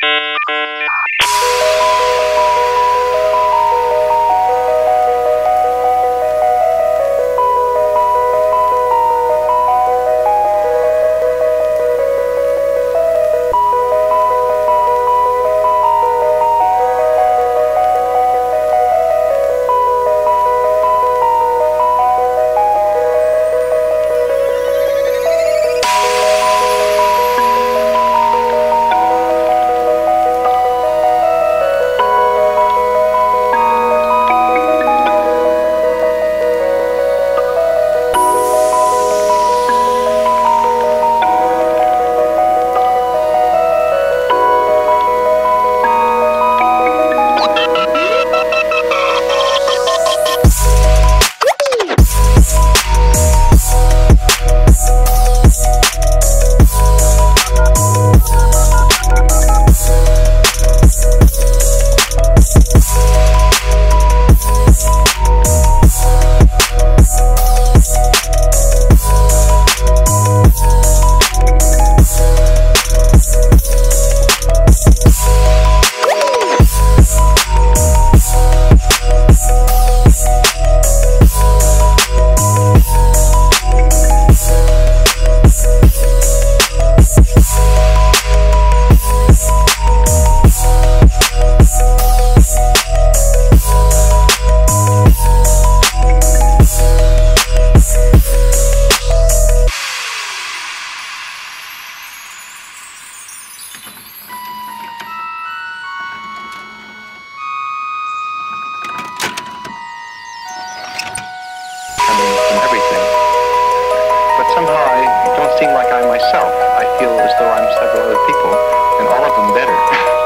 myself. I feel as though I'm several other people, and all of them better.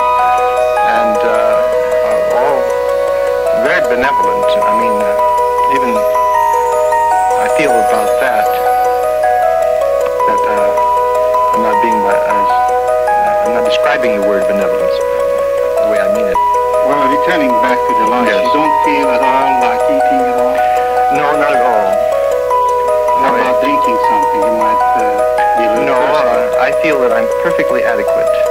And all very benevolent. I mean, even I feel about that I'm not describing the word benevolence the way I mean it. Well, returning back to the lunch, yes. You don't feel at all like eating at all? No, not at all. How about drinking something? You might be a little thirsty. I feel that I'm perfectly adequate.